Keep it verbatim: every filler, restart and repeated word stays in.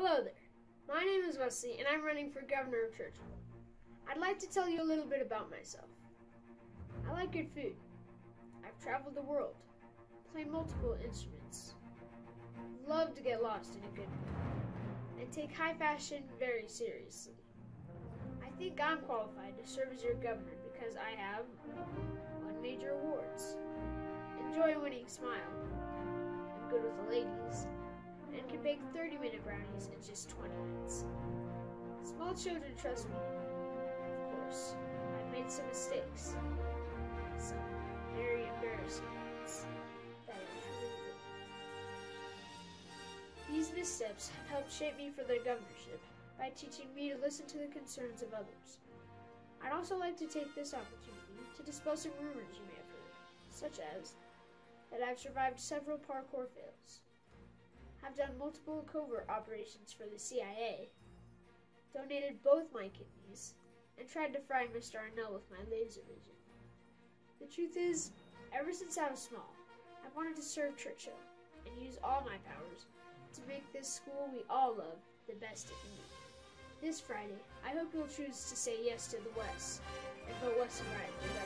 Hello there. My name is Wesley, and I'm running for governor of Churchill. I'd like to tell you a little bit about myself. I like good food. I've traveled the world, play multiple instruments, love to get lost in a good mood, and take high fashion very seriously. I think I'm qualified to serve as your governor because I have won major awards, enjoy a winning smile, am good with the ladies, and can bake thirty minute brownies in just twenty minutes. Small children trust me. Of course, I've made some mistakes. Some very embarrassing ones that I truly regret. These missteps have helped shape me for the governorship by teaching me to listen to the concerns of others. I'd also like to take this opportunity to dispel some rumors you may have heard, such as that I've survived several parkour fails, have done multiple covert operations for the C I A, donated both my kidneys, and tried to fry Mister Arnell with my laser vision. The truth is, ever since I was small, I've wanted to serve Churchill and use all my powers to make this school we all love the best it can be. This Friday, I hope you'll choose to say yes to the West and vote West and Right.